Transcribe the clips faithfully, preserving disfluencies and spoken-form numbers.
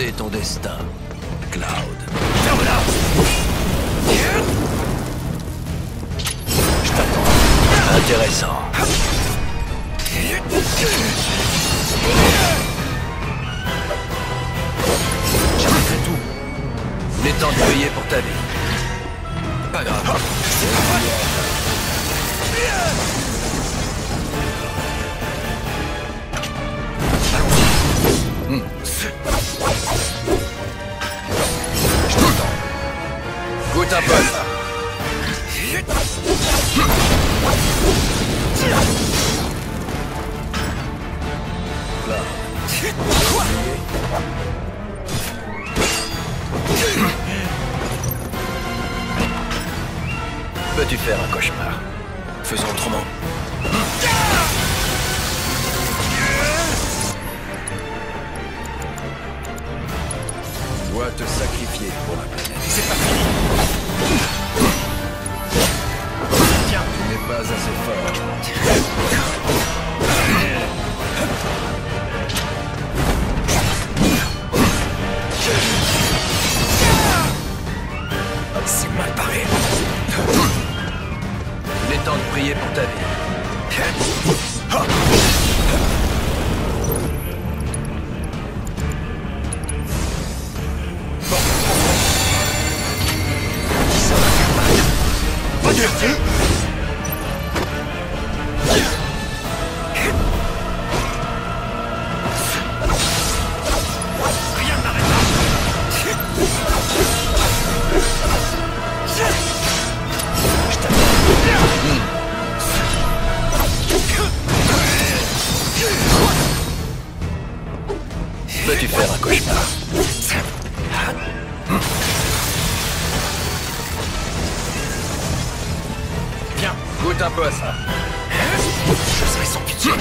accepter ton destin, Cloud. Ferme-la! Je t'attends. Intéressant. J'arrêterai tout. Il est temps de payer pour ta vie. Pas grave. Hmm. Je t'entends. Goûte un peu à ça. Là. Quoi? Peux-tu faire un cauchemar? Faisons autrement. Tu dois te sacrifier pour la planète. C'est pas fini. Tiens. Tu n'es pas assez fort. C'est mal barré. Il est temps de prier pour ta vie. Ça va faire mal. Pas dur. Rien ne m'arrêtera. Je t'attends. Peux-tu faire un cauchemar? Viens, Goûte un peu à ça. je serai sans pitié.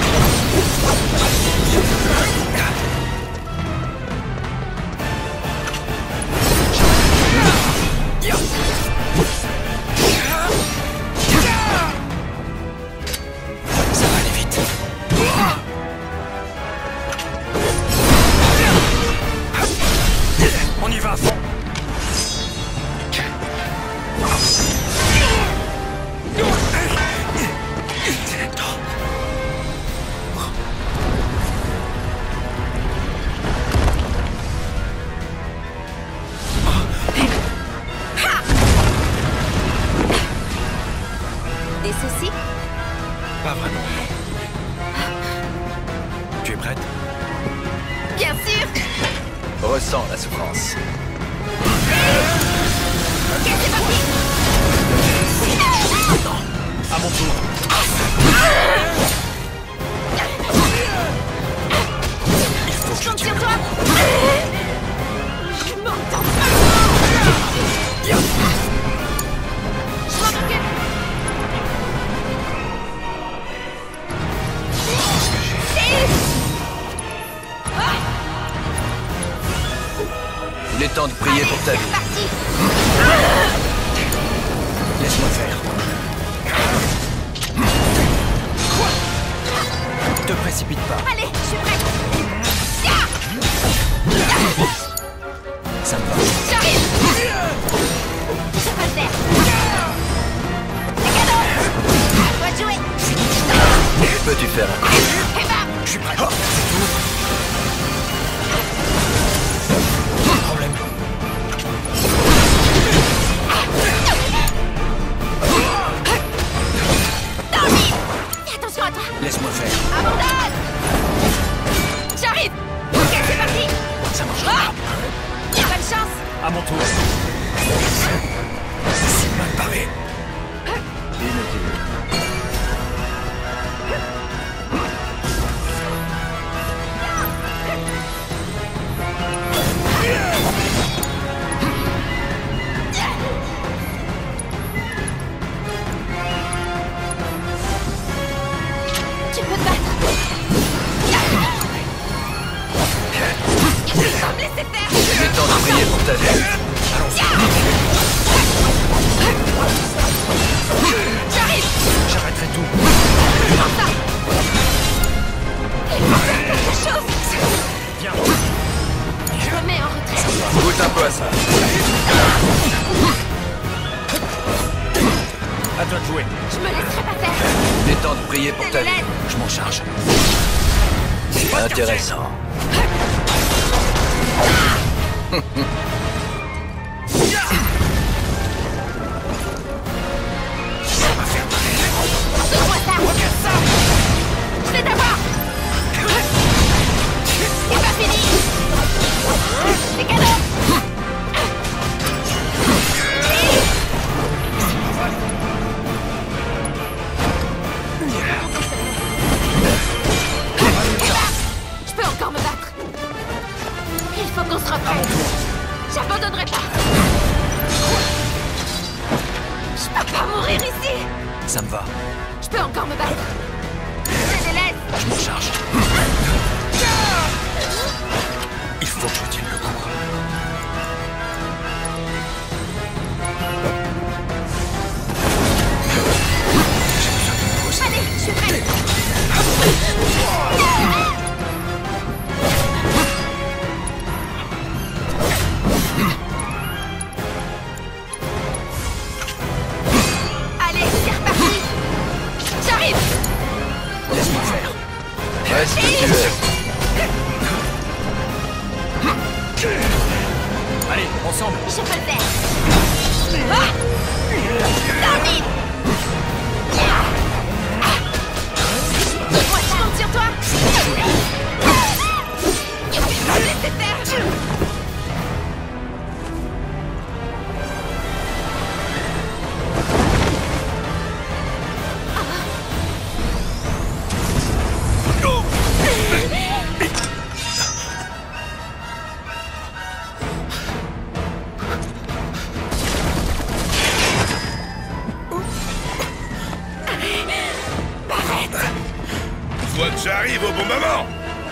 Ça va aller vite. On y va à fond. Des soucis? Pas vraiment. Tu es prête? Bien sûr! Ressens la souffrance. Ok, c'est parti! À mon tour. Il faut Je que compte tu sur toi! Je m'entends pas! Je m'en occupe! Il est temps de prier pour ta vie. C'est parti! Laisse-moi faire. Quoi? Te précipite pas. Allez, je suis prête! Ça me va. J'arrive! Ça va le faire! C'est cadeau! À toi de jouer! Peux-tu faire un cauchemar? Et bah! Je suis prêt. C'est tout. Pas de problème. Tommy! Fais attention à toi! Laisse-moi faire. Abandonne! J'arrive! Ok, c'est parti! Ça marche. Ah! Bonne chance! À mon tour. C'est mal barré. Inutile. Tu peux te battre! Tu vas me laisser faire! Il est temps de prier pour ta vie. J'arrive! J'arrêterai tout. Prends ça! Il faut faire quelque chose! Viens. Je me mets en jouer. Je me laisserai pas faire. Il est temps de prier pour Je ta te vie. laisse. Je m'en charge. Intéressant. Donne-moi ça. Regarde ça. Je vais t'avoir. C'est pas fini. C'est cadeau. Je peux encore me battre. Il faut qu'on se reprenne. J'abandonnerai pas. Je peux pas mourir ici. Ça me va. Je peux encore me battre. Je te laisse. Je m'en charge. Il faut que je tienne le coup. J'ai besoin d'une pause. Allez, je suis prête. Allez, c'est reparti. J'arrive. Laisse-moi faire. Reste où tu es. Allez, ensemble. Je peux le faire. Ah, David. Moi, je compte sur toi. Laissez faire. Soit que j'arrive au bon moment.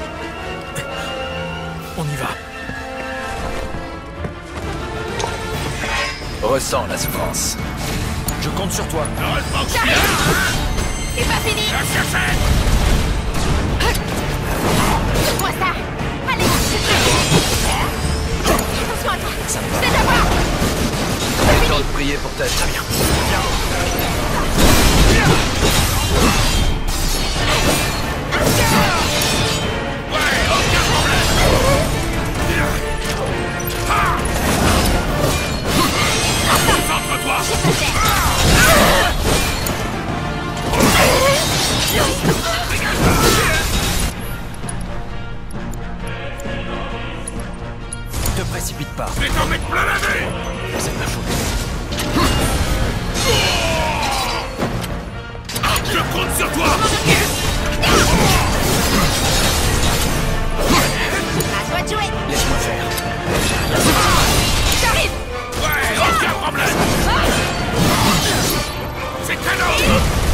On y va. Ressens la souffrance. Je compte sur toi. Ne reste pas que je suis là. C'est pas fini. La chercher. Donne-moi ça. Allez, je suis prête. Attention à toi. Je vais t'avoir. Il est temps de prier pour ta vie. Bien. Ouais, aucun problème. Concentre-toi. Je peux le faire. Te précipite pas. Je vais t'en mettre plein la vue. C'est ma faute. Je compte sur toi. À toi de jouer. Laisse-moi faire. J'arrive. Ouais, aucun problème. C'est canon.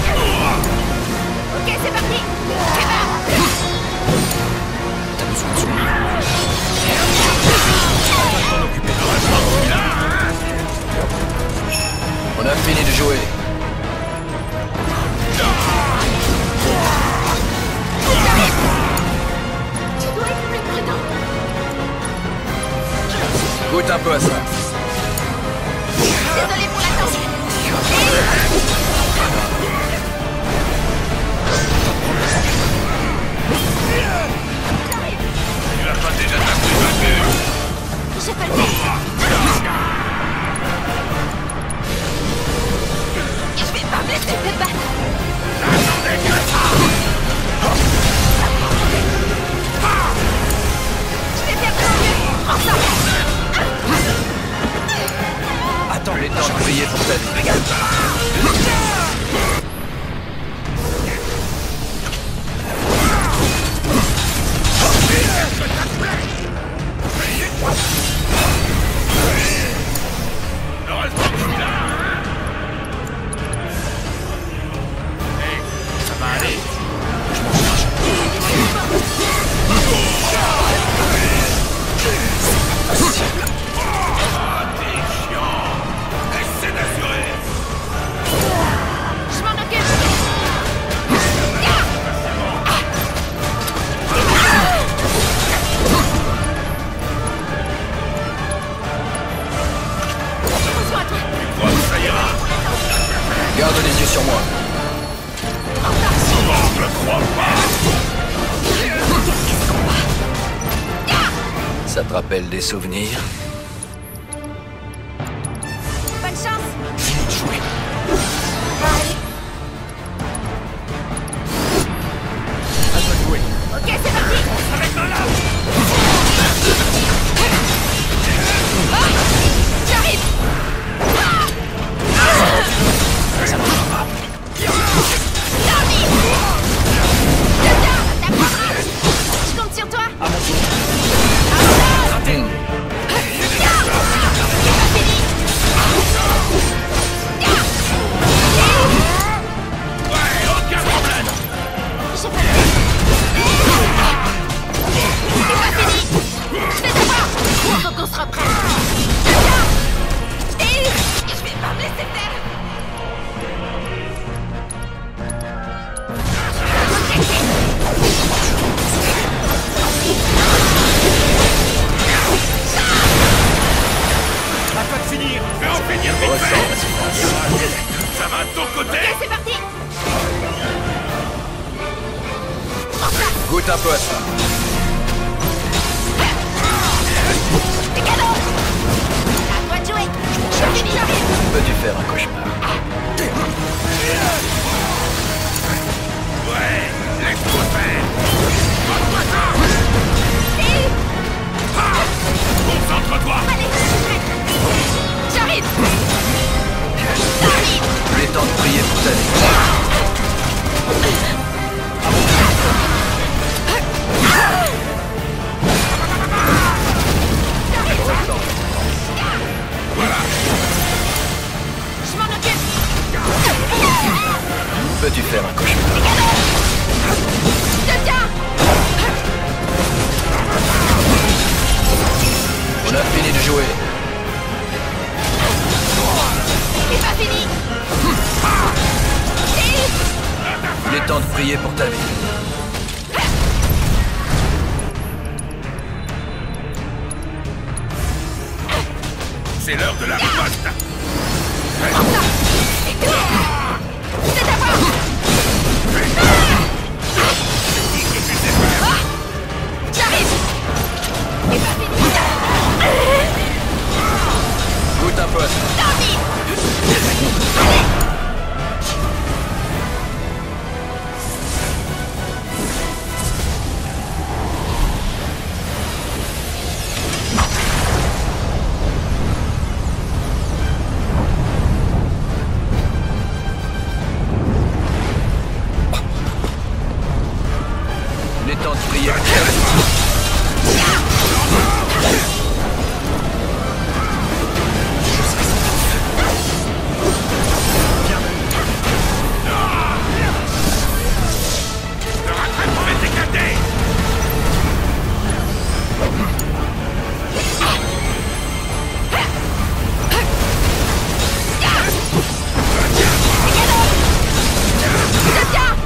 Ok, c'est parti. C'est parti. T'as besoin de soins. T'en occuper. On a fini de jouer. Tu dois être plus prudent. Goûte un peu à ça. Désolé pour l'attente. Tu as pas déjà tapé vaincu. Je peux le faire. Je vais pas me laisser te battre. Attendez que ça. Je vais faire de mon mieux. Prends ça. Attends, Il est temps de prier pour ta vie. Ne reste pas que je suis là. Hey, ça va aller. je m'en charge. Ah, t'es chiant. Essaie d'assurer. Je ne crois pas. Ça te rappelle des souvenirs? Bonne chance. Fini de jouer. Allez. À toi de jouer. Ok, c'est parti. Ah, j'arrive. Ça marchera pas. Dormi. Tiens, tiens, t'apprendras. Je compte sur toi. À mon tour. Raté. C'est pas fini. Ouais, aucun problème. J'ai pas le temps. C'est pas fini. Je vais t'avoir. Faut qu'on se reprenne. Tiens. Et je vais pas me laisser faire. À toi de finir. Fais en finir vite Ressens fait. la souffrance. Ça va de ton côté? Ok, c'est parti. Goûte un peu à ça. C'est cadeau. À toi de jouer. C'est fini, j'arrive. Peux-tu faire un cauchemar? Ouais, laisse-moi faire. Montre-moi ça. Et... Concentre-toi. Allez, j'arrive. J'arrive. Il est temps de prier pour ta vie. Je m'en occupe. Peux-tu faire un cauchemar? Je te tiens. On a fini de jouer. C'est pas fini. Et... Il est temps de prier pour ta vie. C'est l'heure de la riposte. C'est à voir. Ah, j'arrive. C'est pas fini. Goûte un peu à ça. Dormi. Il est temps de prier pour ta vie. Le rattrapement est éclaté. Je te tiens.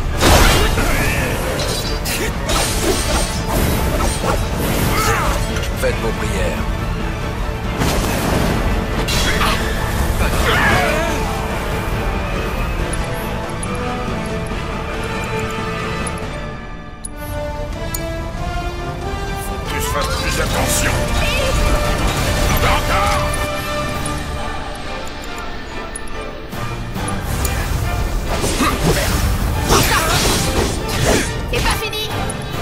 Faites vos prières. Que je fasse plus attention. Encore, encore. C'est pas fini.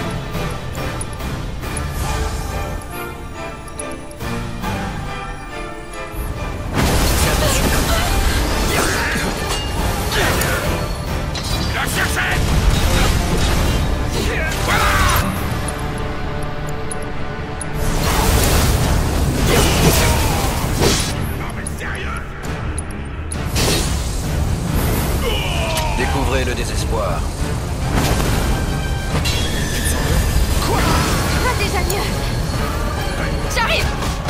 La chercher. Voilà. Non mais sérieux. Découvrez le désespoir. Va déjà mieux. J'arrive.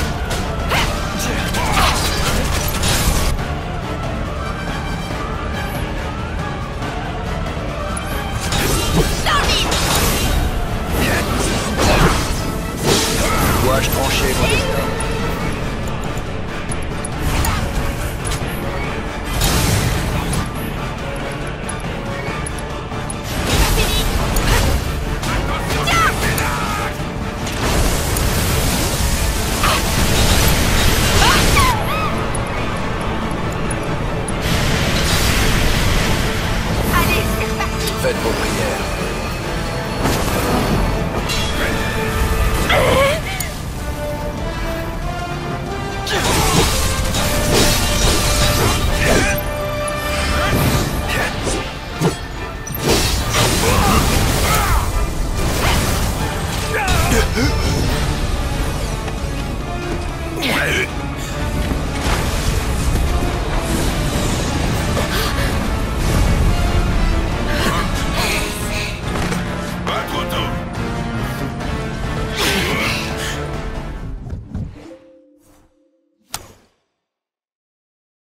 Dormi. Dois-je trancher mon destin? Faites vos prières.